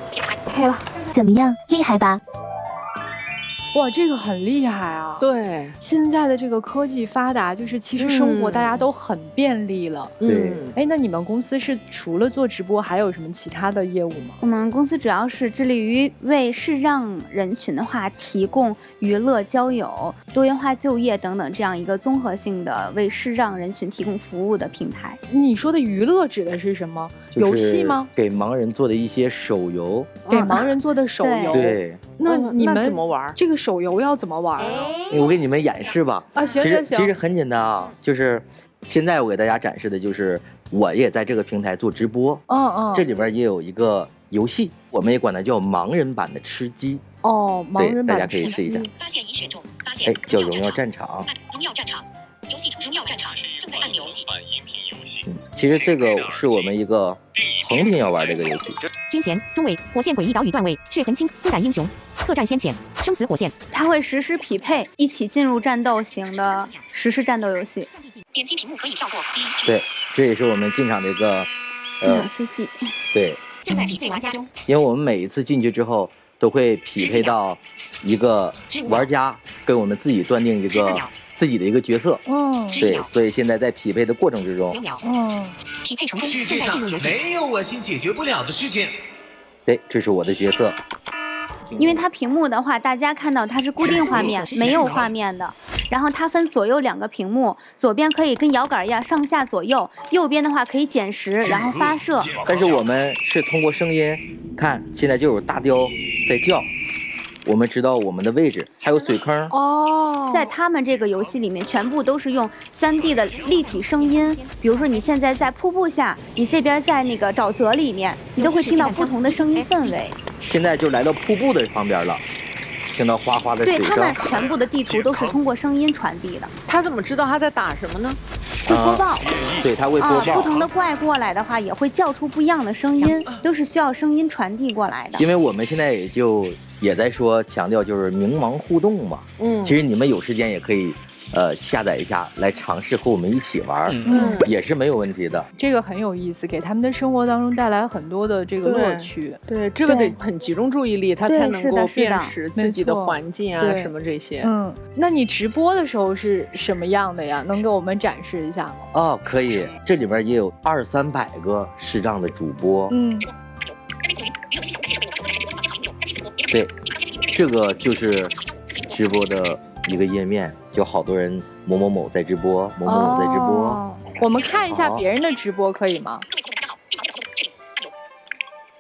，OK 了， 怎么样，厉害吧？ 哇，这个很厉害啊！ 对， 现在的这个科技发达，就是其实生活大家都很便利了。 对， 哎，那你们公司是除了做直播，还有什么其他的业务吗？ 我们公司主要是致力于为视障人群的话提供娱乐、交友、多元化就业等等这样一个综合性的为视障人群提供服务的平台。 你说的娱乐指的是什么？游戏吗？ 给盲人做的一些手游。 给盲人做的手游。 对。 那你们怎么玩？ 这个手游要怎么玩？ 我给你们演示吧。 啊，行行行。 其实其实很简单啊，就是现在我给大家展示的就是我也在这个平台做直播。 嗯嗯。 这里边也有一个游戏，我们也管它叫盲人版的吃鸡。 哦，盲人版的吃鸡。大家可以试一下。 发现已选中，发现。 哎，叫荣耀战场。 荣耀战场，游戏出荣耀战场正在按钮。 嗯，其实这个是我们一个横屏要玩这个游戏。 军衔中尉，火线诡异岛屿段位，血痕青，不敢英雄，特战先遣，生死火线。 它会实时匹配，一起进入战斗型的实时战斗游戏。 点击屏幕可以跳过 C G。 对，这也是我们进场的一个进场 C G。 对。 正在匹配玩家中。 因为我们每一次进去之后，都会匹配到一个玩家，跟我们自己断定一个自己的一个角色。 哦。 对，所以现在在匹配的过程之中。 哦。 匹配成功， 世界上没有我心解决不了的事情。 对，这是我的角色。 因为它屏幕的话，大家看到它是固定画面，没有画面的。然后它分左右两个屏幕，左边可以跟摇杆一样上下左右，右边的话可以减时，然后发射。 但是我们是通过声音，看现在就有大雕在叫。我们知道我们的位置，还有水坑哦。在他们这个游戏里面，全部都是用 三 D 的立体声音。比如说你现在在瀑布下，你这边在那个沼泽里面，你都会听到不同的声音氛围。 现在就来到瀑布的旁边了，听到哗哗的水声。 对，他们全部的地图都是通过声音传递的。 他怎么知道他在打什么呢？ 会播报。 嗯、对，他会播报、 啊。不同的怪过来的话，也会叫出不一样的声音，都是需要声音传递过来的。 因为我们现在也就。也在说强调就是明盲互动嘛，嗯，其实你们有时间也可以，呃，下载一下来尝试和我们一起玩，嗯，也是没有问题的。 这个很有意思，给他们的生活当中带来很多的这个乐趣。 对，对这个得很集中注意力，他才能够辨识自己的环境啊什么这些。 嗯，那你直播的时候是什么样的呀？能给我们展示一下吗？ 哦，可以，这里边也有二三百个视障的主播，嗯。对，这个就是直播的一个页面，就好多人某某某在直播，某某某在直播。 哦、我们看一下别人的直播可以吗？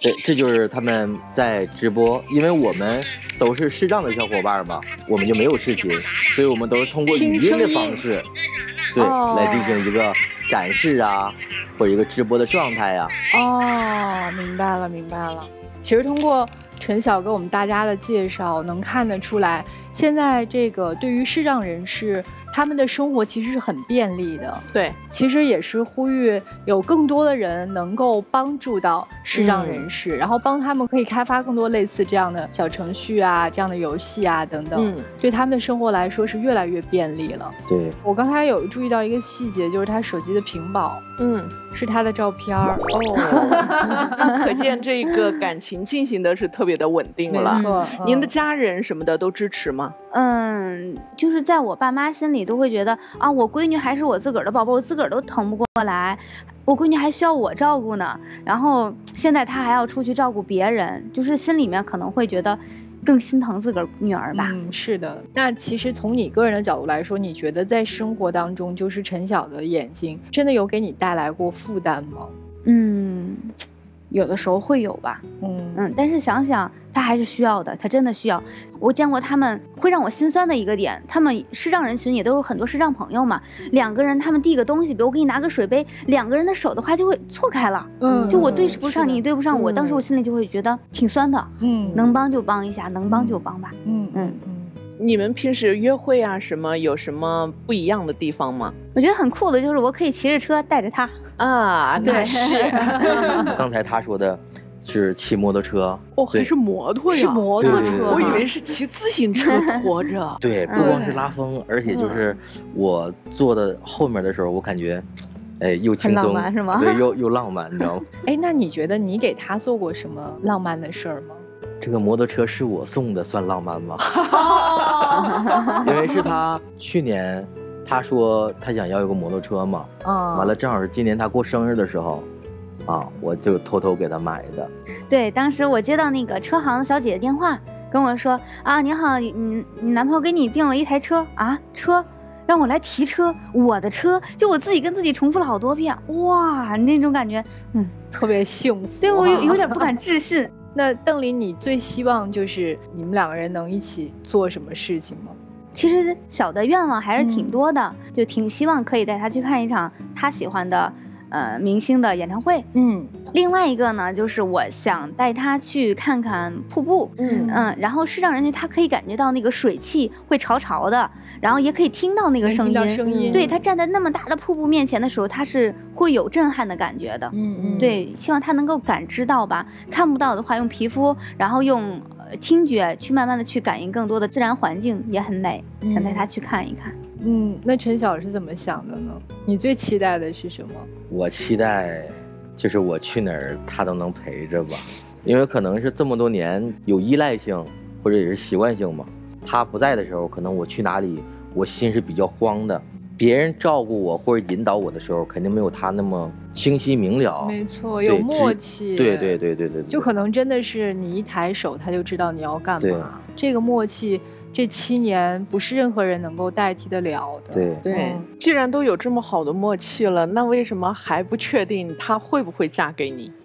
对，这就是他们在直播，因为我们都是视障的小伙伴嘛，我们就没有视频，所以我们都是通过语音的方式，对，哦、来进行一个展示啊，或者一个直播的状态啊。 哦，明白了，明白了。其实通过陈晓给我们大家的介绍，能看得出来，现在这个对于视障人士，他们的生活其实是很便利的。对，其实也是呼吁有更多的人能够帮助到视障人士，嗯、然后帮他们可以开发更多类似这样的小程序啊、这样的游戏啊等等，嗯、对他们的生活来说是越来越便利了。 对， 我刚才有注意到一个细节，就是他手机的屏保，嗯，是他的照片儿。 哦，可见这个感情进行的是特别的稳定了。没错，嗯、您的家人什么的都支持吗？ 嗯，就是在我爸妈心里都会觉得啊，我闺女还是我自个儿的宝宝，我自个儿都疼不过来，我闺女还需要我照顾呢。然后现在她还要出去照顾别人，就是心里面可能会觉得更心疼自个儿女儿吧。 嗯，是的。那其实从你个人的角度来说，你觉得在生活当中，就是陈晓的眼睛真的有给你带来过负担吗？ 嗯，有的时候会有吧。嗯嗯，但是想想他还是需要的，他真的需要。我见过他们会让我心酸的一个点，他们视障人群也都有很多视障朋友嘛，两个人他们递个东西，比如我给你拿个水杯，两个人的手的话就会错开了。嗯，就我对不上你，你对不上我，当时我心里就会觉得挺酸的。嗯，能帮就帮一下，能帮就帮吧。嗯嗯嗯。 你们平时约会啊什么有什么不一样的地方吗？ 我觉得很酷的就是我可以骑着车带着他啊，对，是。 刚才他说的是骑摩托车， 哦，还是摩托呀？ 是摩托车， 我以为是骑自行车拖着。 对，不光是拉风，而且就是我坐的后面的时候，我感觉，哎，又轻松是吗？ 对，又又浪漫，你知道吗？ 哎，那你觉得你给他做过什么浪漫的事儿吗？ 这个摩托车是我送的，算浪漫吗？因为是他去年他说他想要一个摩托车嘛，嗯，完了正好是今年他过生日的时候，啊，我就偷偷给他买的。 对，当时我接到那个车行的小姐姐电话，跟我说啊，你好，你你男朋友给你订了一台车啊，车让我来提车，我的车，就我自己跟自己重复了好多遍，哇，那种感觉，嗯， 特别幸福。 对，我有有点不敢置信。 那邓琳，你最希望就是你们两个人能一起做什么事情吗？ 其实小的愿望还是挺多的，嗯、就挺希望可以带他去看一场他喜欢的呃明星的演唱会。嗯，另外一个呢，就是我想带他去看看瀑布。嗯嗯，然后视障人群他可以感觉到那个水汽会潮潮的，然后也可以听到那个声音。听到声音。对，他站在那么大的瀑布面前的时候，他是会有震撼的感觉的。嗯嗯，对，希望他能够感知到吧，看不到的话用皮肤，然后用听觉去慢慢的去感应更多的自然环境，也很美，想带他去看一看。 嗯，那陈晓是怎么想的呢？你最期待的是什么？ 我期待就是我去哪儿他都能陪着吧，因为可能是这么多年有依赖性或者也是习惯性嘛，他不在的时候可能我去哪里我心是比较慌的，别人照顾我或者引导我的时候肯定没有他那么清晰明了。 没错，有默契。 对对对对对对， 就可能真的是你一抬手他就知道你要干嘛，这个默契这七年不是任何人能够代替得了的。 对对、嗯，既然都有这么好的默契了，那为什么还不确定她会不会嫁给你？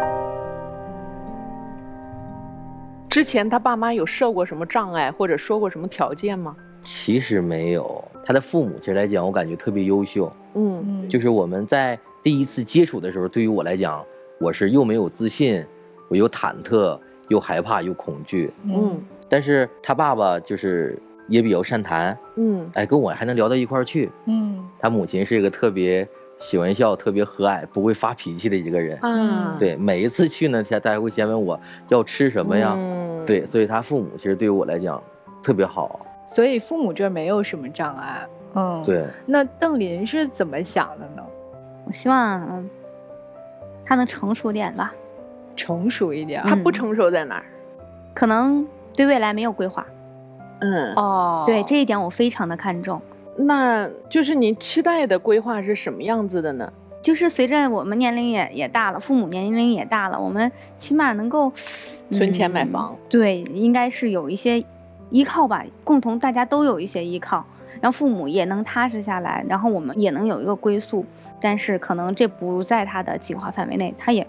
之前他爸妈有设过什么障碍，或者说过什么条件吗？ 其实没有，他的父母其实来讲，我感觉特别优秀。嗯嗯，就是我们在第一次接触的时候，对于我来讲，我是又没有自信，我又忐忑，又害怕，又恐惧。嗯。但是他爸爸就是也比较善谈，嗯，哎，跟我还能聊到一块儿去，嗯，他母亲是一个特别喜欢笑、特别和蔼、不会发脾气的一个人，嗯，对，每一次去呢，他还会先问我要吃什么呀，嗯，对，所以他父母其实对于我来讲特别好， 所以父母这没有什么障碍，嗯， 对。 那邓琳是怎么想的呢？ 我希望嗯他能成熟点吧， 成熟一点， 他不成熟在哪儿？ 可能对未来没有规划， 嗯， 哦，对这一点我非常的看重。 那就是你期待的规划是什么样子的呢？ 就是随着我们年龄也也大了，父母年龄也大了，我们起码能够存钱买房， 嗯，对，应该是有一些依靠吧，共同大家都有一些依靠，然后父母也能踏实下来，然后我们也能有一个归宿。但是可能这不在他的计划范围内，他也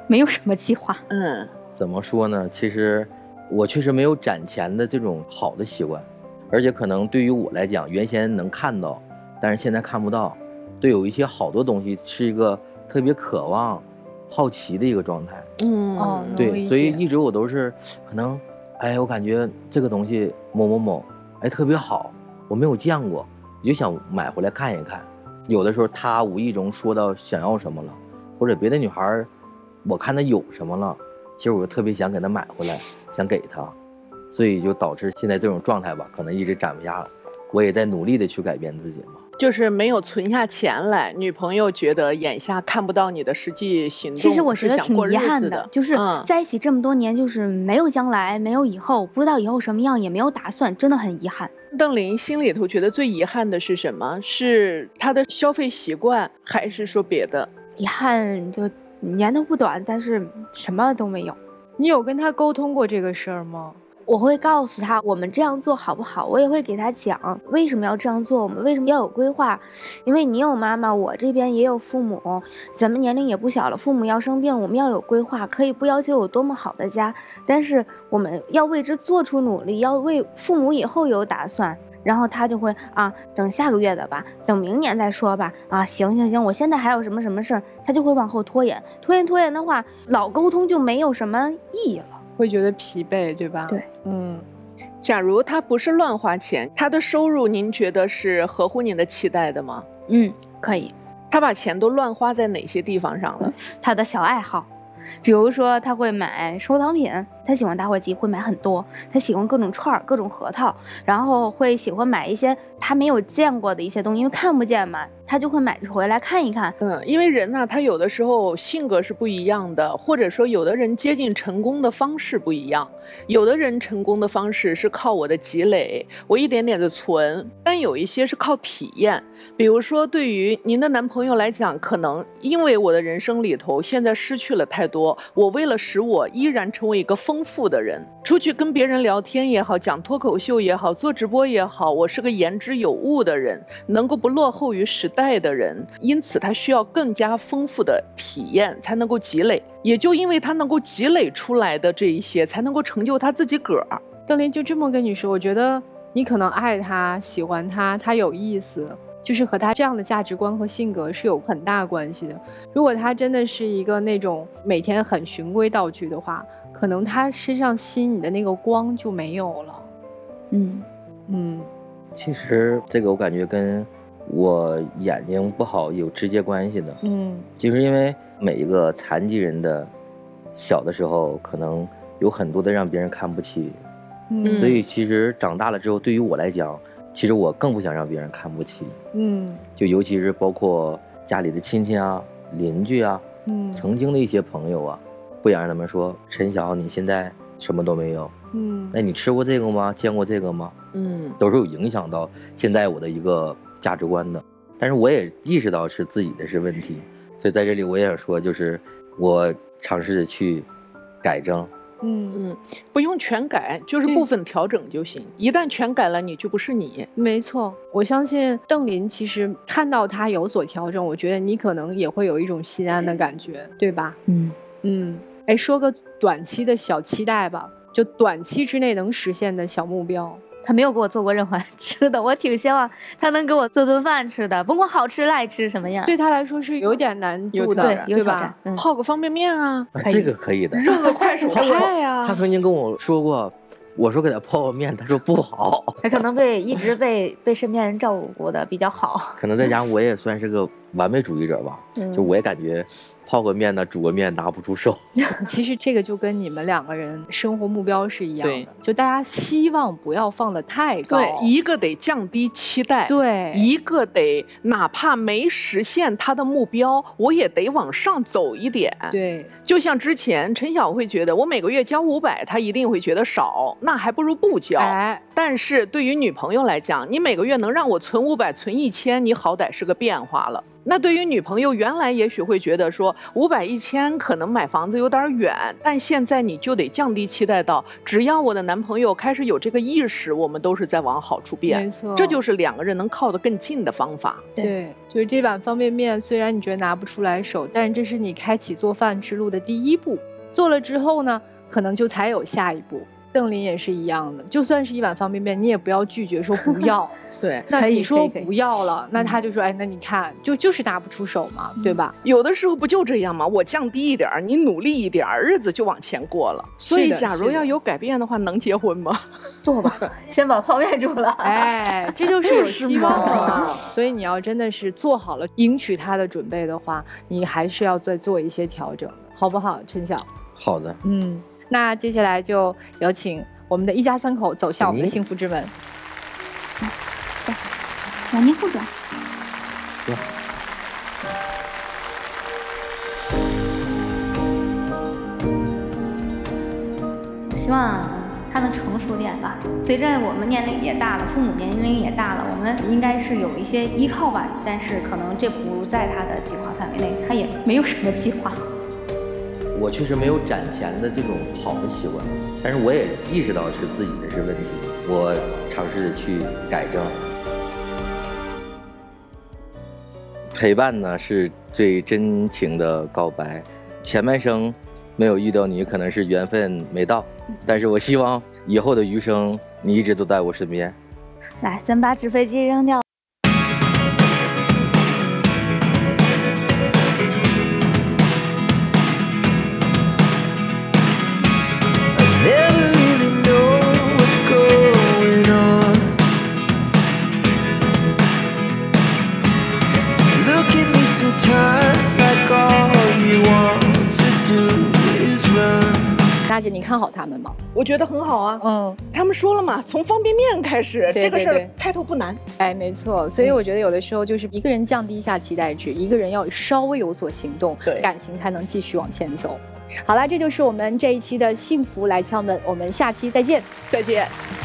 没有什么计划。 嗯， 怎么说呢？其实我确实没有攒钱的这种好的习惯，而且可能对于我来讲，原先能看到，但是现在看不到。对，有一些好多东西是一个特别渴望、好奇的一个状态。 嗯， 哦， 对，所以一直我都是可能，哎，我感觉这个东西某某某，哎，特别好，我没有见过，我就想买回来看一看。有的时候他无意中说到想要什么了，或者别的女孩，我看她有什么了，其实我就特别想给她买回来，想给她，所以就导致现在这种状态吧，可能一直攒不下了。我也在努力的去改变自己嘛。 就是没有存下钱来，女朋友觉得眼下看不到你的实际行动， 其实我觉得挺遗憾的， 的就是在一起这么多年，就是没有将来，没有以后，不知道以后什么样，也没有打算，真的很遗憾。 邓琳心里头觉得最遗憾的是什么？是她的消费习惯，还是说别的？ 遗憾就年头不短，但是什么都没有。 你有跟他沟通过这个事儿吗？ 我会告诉他我们这样做好不好，我也会给他讲为什么要这样做，我们为什么要有规划。因为你有妈妈，我这边也有父母，咱们年龄也不小了，父母要生病，我们要有规划，可以不要求有多么好的家，但是我们要为之做出努力，要为父母以后有打算。然后他就会啊，等下个月的吧，等明年再说吧。啊，行行行，我现在还有什么什么事儿，他就会往后拖延，拖延拖延的话，老沟通就没有什么意义了。 会觉得疲惫，对吧？ 对， 嗯。 假如他不是乱花钱，他的收入您觉得是合乎您的期待的吗？ 嗯，可以。 他把钱都乱花在哪些地方上了？ 他的小爱好，比如说他会买收藏品，他喜欢打火机，会买很多。他喜欢各种串儿、各种核桃，然后会喜欢买一些他没有见过的一些东西，因为看不见嘛。他就会买回来看一看。 嗯，因为人呢、啊，他有的时候性格是不一样的，或者说有的人接近成功的方式不一样。有的人成功的方式是靠我的积累，我一点点的存，但有一些是靠体验。比如说，对于您的男朋友来讲，可能因为我的人生里头现在失去了太多，我为了使我依然成为一个丰富的人，出去跟别人聊天也好，讲脱口秀也好，做直播也好，我是个言之有物的人，能够不落后于时代的人，因此他需要更加丰富的体验才能够积累，也就因为他能够积累出来的这一些，才能够成就他自己个儿。 邓琳就这么跟你说，我觉得你可能爱他，喜欢他，他有意思，就是和他这样的价值观和性格是有很大关系的。如果他真的是一个那种每天很循规蹈矩的话，可能他身上吸引你的那个光就没有了。 嗯嗯， 其实这个我感觉跟我眼睛不好有直接关系的。 嗯， 就是因为每一个残疾人的小的时候可能有很多的让别人看不起， 嗯， 所以其实长大了之后，对于我来讲，其实我更不想让别人看不起。 嗯， 就尤其是包括家里的亲戚啊、邻居啊， 嗯， 曾经的一些朋友啊，不想让他们说陈晓你现在什么都没有。 嗯， 那你吃过这个吗？见过这个吗？ 嗯， 都是有影响到现在我的一个价值观的。但是我也意识到是自己的是问题，所以在这里我也想说，就是我尝试着去改正。 嗯嗯，不用全改，就是部分调整就行。一旦全改了，你就不是你。 没错，我相信邓琳其实看到他有所调整，我觉得你可能也会有一种心安的感觉，对吧？ 嗯嗯，哎，说个短期的小期待吧，就短期之内能实现的小目标。 他没有给我做过任何吃的，我挺希望他能给我做顿饭吃的，甭管好吃赖吃什么样， 对他来说是有点难度的， 对， 对吧？ 嗯、 泡个方便面啊， 这个可以的， 热个快手菜呀、啊。 他曾经跟我说过，我说给他泡个面，他说不好。 他可能被一直被被身边人照顾的比较好， 可能在家我也算是个完美主义者吧，嗯、就我也感觉。泡个面呢，煮个面拿不出手。 其实这个就跟你们两个人生活目标是一样的， 就大家希望不要放得太高。 对，一个得降低期待， 对， 一个得哪怕没实现他的目标，我也得往上走一点。 对， 就像之前陈晓会觉得我每个月交五百，他一定会觉得少，那还不如不交。 哎， 但是对于女朋友来讲，你每个月能让我存五百、存一千，你好歹是个变化了。 那对于女朋友，原来也许会觉得说五百一千可能买房子有点远，但现在你就得降低期待到，只要我的男朋友开始有这个意识，我们都是在往好处变。 没错， 这就是两个人能靠得更近的方法。 对，就是这碗方便面，虽然你觉得拿不出来手，但是这是你开启做饭之路的第一步。做了之后呢，可能就才有下一步。邓琳也是一样的，就算是一碗方便面，你也不要拒绝说不要。 对， 那你说不要了，那他就说，哎，那你看，就就是拿不出手嘛，对吧？ 有的时候不就这样吗？我降低一点，你努力一点，日子就往前过了。所以，假如要有改变的话，能结婚吗？ 做吧，先把泡面煮了。 哎，这就是有希望的嘛。所以你要真的是做好了迎娶他的准备的话，你还是要再做一些调整，好不好，陈晓？ 好的。 嗯，那接下来就有请我们的一家三口走向我们的幸福之门。 两年后转。我希望他能成熟点吧。随着我们年龄也大了，父母年龄也大了，我们应该是有一些依靠吧。但是可能这不在他的计划范围内，他也没有什么计划。 我确实没有攒钱的这种好的习惯，但是我也意识到是自己的是问题，我尝试去改正。陪伴呢是最真情的告白，前半生没有遇到你，可能是缘分没到，但是我希望以后的余生你一直都在我身边。 来，咱把纸飞机扔掉。 娜姐，你看好他们吗？ 我觉得很好啊。 嗯， 他们说了嘛，从方便面开始， 对对对， 这个事儿开头不难。 哎，没错。所以我觉得有的时候就是一个人降低一下期待值，一个人要稍微有所行动， 对， 感情才能继续往前走。好了，这就是我们这一期的幸福来敲门，我们下期再见， 再见。